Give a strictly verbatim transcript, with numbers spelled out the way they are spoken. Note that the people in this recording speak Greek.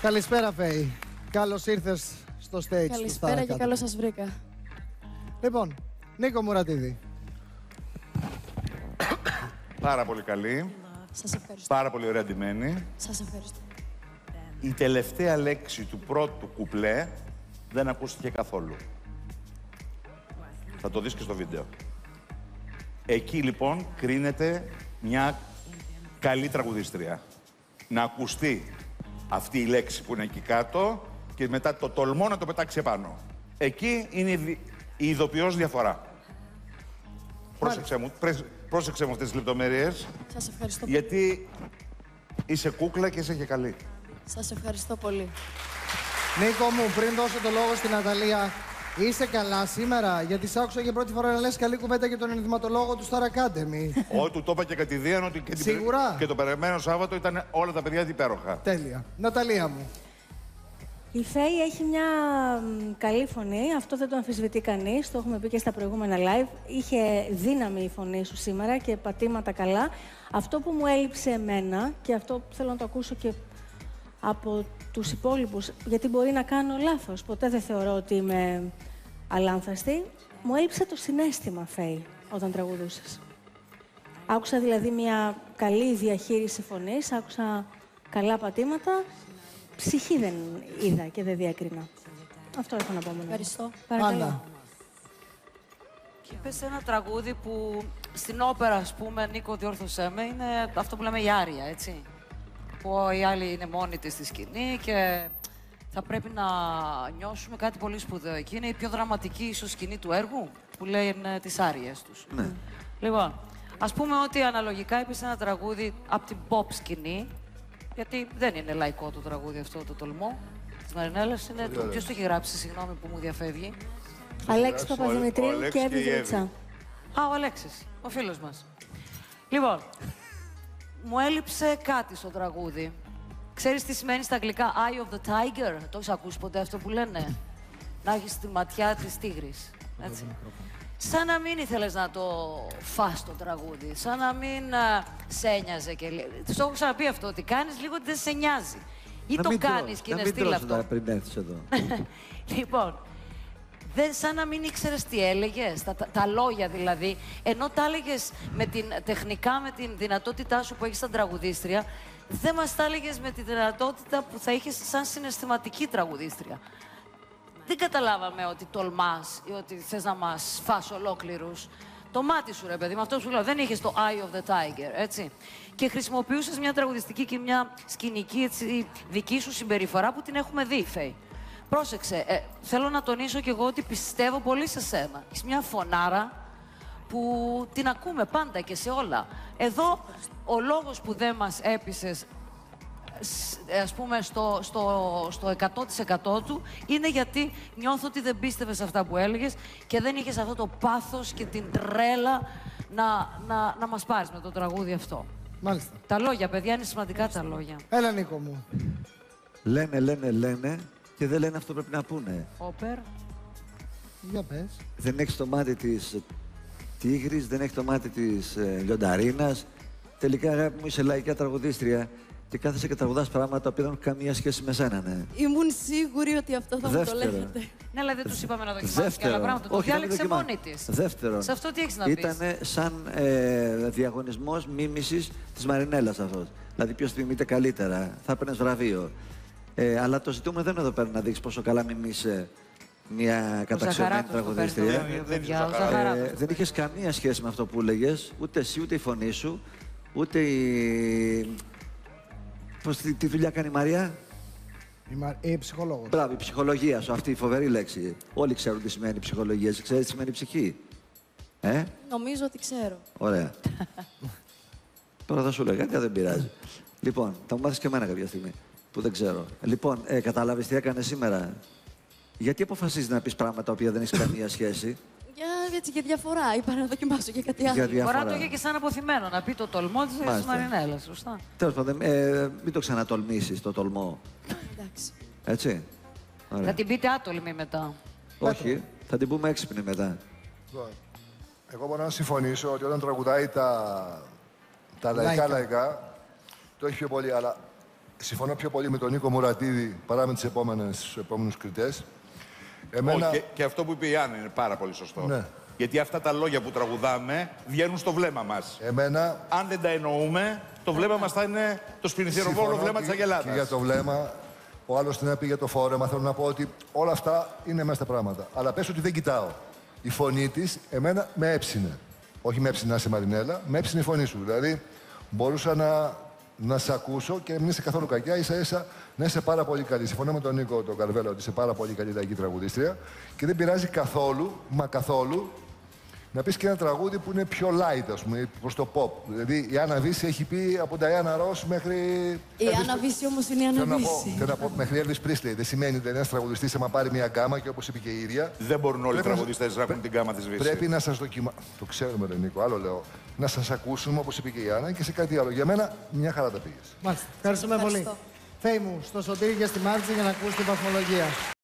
Καλησπέρα, Φέη. Καλώς ήρθες στο stage. Καλησπέρα και καλώς σας βρήκα. Λοιπόν, Νίκο Μουρατίδη. Πάρα πολύ καλή. Σας ευχαριστώ. Πάρα πολύ ωραία ντυμένη. Σας ευχαριστώ. Η τελευταία λέξη του πρώτου κουπλέ δεν ακούστηκε καθόλου. Θα το δεις και στο βίντεο. Εκεί λοιπόν κρίνεται μια καλή τραγουδίστρια. Να ακουστεί αυτή η λέξη που είναι εκεί κάτω και μετά το τολμό να το πετάξει επάνω. Εκεί είναι η ειδοποιώς διαφορά. Πρόσεξε μου, πρόσεξε μου αυτές τις λεπτομέρειες. Σας ευχαριστώ. Γιατί είσαι κούκλα και είσαι και καλή. Σας ευχαριστώ πολύ. Νίκο μου, πριν δώσω το λόγο στην Ναταλία, είσαι καλά σήμερα? Γιατί σ' άκουσα για πρώτη φορά να λες καλή κουβέντα για τον ενδυματολόγο του Star Academy. Όχι, του το είπα και κατηδίαν ότι και, Σίγουρα. την... και το περασμένο Σάββατο ήταν όλα τα παιδιά υπέροχα. Τέλεια. Ναταλία μου. Η Φέη έχει μια καλή φωνή, αυτό δεν το αμφισβητεί κανείς, το έχουμε πει και στα προηγούμενα live. Είχε δύναμη η φωνή σου σήμερα και πατήματα καλά. Αυτό που μου έλειψε εμένα και αυτό που θέλω να το ακούσω και από τους υπόλοιπους, γιατί μπορεί να κάνω λάθος, ποτέ δεν θεωρώ ότι είμαι αλάνθαστη, μου έλειψε το συναίσθημα, Φέη, όταν τραγουδούσες. Άκουσα δηλαδή μια καλή διαχείριση φωνής, άκουσα καλά πατήματα. Ψυχή δεν είδα και δεν διάκρινα. Αυτό έχω να πω μόνο. Ευχαριστώ. Άννα. Είπες ένα τραγούδι που στην όπερα, ας πούμε, Νίκο, διόρθωσέ με, είναι αυτό που λέμε η άρια, έτσι. Που η άλλη είναι μόνη της στη σκηνή και θα πρέπει να νιώσουμε κάτι πολύ σπουδαίο. Εκεί είναι η πιο δραματική ίσως σκηνή του έργου, που λένε τις άριες τους. Ναι. Λοιπόν, ας πούμε ότι αναλογικά είπες ένα τραγούδι από την pop σκηνή, γιατί δεν είναι λαϊκό το τραγούδι αυτό, το τολμό της Μαρινέλλας. Είναι το... Ποιος το έχει γράψει, συγγνώμη που μου διαφεύγει. Αλέξης Παπαδημητρίου και Εύη Βρίτσα. Α, ο Αλέξης, ο φίλος μας. Λοιπόν, μου έλειψε κάτι στο τραγούδι. Ξέρεις τι σημαίνει στα αγγλικά Eye of the Tiger? Το έχεις ακούσει ποτέ αυτό που λένε? Να έχεις τη ματιά της τίγρης. Έτσι. Σαν να μην ήθελες να το φας το τραγούδι, σαν να μην α, σε ένοιαζε και λέει. Τους το έχω ξαναπεί αυτό, ότι κάνεις λίγο ότι δεν σε νοιάζει. Ή να το κάνεις τρως, και είναι στυλ αυτό. αυτό. Να πριν έρθεις εδώ. Λοιπόν, δεν, σαν να μην ήξερες τι έλεγες, τα, τα, τα λόγια δηλαδή, ενώ τα έλεγες με την, τεχνικά με την δυνατότητά σου που έχεις σαν τραγουδίστρια, δεν μας τα έλεγες με τη δυνατότητα που θα είχες σαν συναισθηματική τραγουδίστρια. Δεν καταλάβαμε ότι τολμάς ή ότι θες να μας φας ολόκληρους. Το μάτι σου, ρε παιδί, με αυτό σου λέω, δεν είχες το Eye of the Tiger, έτσι. Και χρησιμοποιούσες μια τραγουδιστική και μια σκηνική, έτσι, δική σου συμπεριφορά που την έχουμε δει, Φέη. Πρόσεξε, ε, θέλω να τονίσω κι εγώ ότι πιστεύω πολύ σε σένα. Είσαι μια φωνάρα που την ακούμε πάντα και σε όλα. Εδώ, ο λόγος που δεν μας έπεισες, ας πούμε, στο, στο, στο εκατό τοις εκατό του, είναι γιατί νιώθω ότι δεν πίστευες αυτά που έλεγες και δεν είχες αυτό το πάθος και την τρέλα να, να, να μας πάρεις με το τραγούδι αυτό. Μάλιστα. Τα λόγια, παιδιά, είναι σημαντικά τα λόγια. Έλα, Νίκο μου. Λένε, λένε, λένε και δεν λένε αυτό πρέπει να πούνε. Όπερ. Για πες. Δεν έχεις το μάτι της τίγρης, δεν έχει το μάτι της ε, λιονταρίνας. Τελικά, αγάπη μου, είσαι λαϊκά τραγουδίστρια και κάθεσαι και τραγουδάς πράγματα που δεν έχουν καμία σχέση με σένα, ναι. Ήμουν σίγουρη ότι αυτό θα Δεύτερο. μου το λέγατε. Ναι, αλλά δεν τους είπαμε να δοκιμάσουν και άλλα πράγματα. Το διάλεξε μόνη της. Δεύτερον, σε αυτό τι έχεις να πεις? Ήτανε σαν ε, διαγωνισμός μίμησης της Μαρινέλλας αυτός. Δηλαδή, ποιος θυμείται καλύτερα, θα έπαιρνες βραβείο. Ε, αλλά το ζητούμε δεν είναι εδώ πέρα να δείξεις πόσο καλά μιμείσαι μια καταξιωμένη τραγουδίστρια. Ε, δεν είχες καμία σχέση με αυτό που έλεγες, ούτε εσύ, ούτε η φωνή σου, ούτε η... Πώς, τι, τι δουλειά κάνει η Μαρία? Η, Μα... η ψυχολόγος. Μπράβο, η ψυχολογία σου, αυτή η φοβερή λέξη. Όλοι ξέρουν τι σημαίνει ψυχολογία. Εσύ ξέρεις τι σημαίνει ψυχή? Ε? Νομίζω ότι ξέρω. Ωραία. Τώρα θα σου λέω κάτι, δεν πειράζει. Λοιπόν, θα μου μάθεις και εμένα κάποια στιγμή, που δεν ξέρω. Λοιπόν, ε, κατάλαβες τι έκανες σήμερα? Γιατί αποφασίζεις να πεις πράγματα τα οποία δεν έχεις καμία σχέση? Για, έτσι, για διαφορά. Είπα να δοκιμάσω και κάτι άλλο. Μπορεί να το είχε και σαν αποθυμένο, να πει το τολμό της Μαρινέλλας, σωστά. Τέλος πάντων, ε, μην το ξανατολμήσεις το τολμό. Εντάξει. Έτσι. Ωραία. Θα την πείτε άτολμη μετά. Όχι, θα την πούμε έξυπνη μετά. Εγώ μπορώ να συμφωνήσω ότι όταν τραγουδάει τα, τα λαϊκά λαϊκά, το έχει πιο πολύ, αλλά συμφωνώ πιο πολύ με τον Νίκο Μουρατίδη παρά με τις επόμενες, τους επόμενους κριτές. Εμένα... Όχι, και, και αυτό που είπε η Άννα είναι πάρα πολύ σωστό. Ναι. Γιατί αυτά τα λόγια που τραγουδάμε βγαίνουν στο βλέμμα μας. Εμένα... Αν δεν τα εννοούμε, το βλέμμα μας θα είναι το σπινιθυροβόλο βλέμμα της Αγελάδας. Και για το βλέμμα, ο άλλος την πει για το φόρεμα. Θέλω να πω ότι όλα αυτά είναι μέσα στα πράγματα. Αλλά πες ότι δεν κοιτάω. Η φωνή της, εμένα με έψινε. Όχι με έψινε να είσαι Μαρινέλα, με έψινε η φωνή σου. Δηλαδή, μπορούσα να, να σε ακούσω και να μην είσαι καθόλου κακιά, ίσα ίσα να είσαι πάρα πολύ καλή. Συμφωνώ με τον Νίκο τον Καρβέλα ότι είσαι πάρα πολύ καλή λαϊκή τραγουδίστρια και δεν πειράζει καθόλου, μα καθόλου, να πεις και ένα τραγούδι που είναι πιο light, ας πούμε, προς το pop. Δηλαδή η Άννα Βύση έχει πει από Νταϊάννα Ρος μέχρι... Η Άννα Βύση όμως είναι η Άννα Βύση. Θέλω να πω μέχρι Elvis Presley. Δεν σημαίνει ότι ένας τραγουδιστής άμα πάρει μια γκάμα και όπως είπε και η ίδια... Δεν μπορούν όλοι οι τραγουδιστές να έχουν πρέ... την γκάμα της Βύση. Πρέπει να σας δοκιμα... Το ξέρουμε, ρε Νίκο, άλλο λέω. Να σας ακούσουμε όπως είπε και η Άννα και σε κάτι άλλο. Για μένα μια χαρά τα πήγες. Μάλιστα. Ευχαριστούμε πολύ. Φέη μου, στο Σωτήρι και στη Μάρτζη για να ακούσει την βαθμολογία.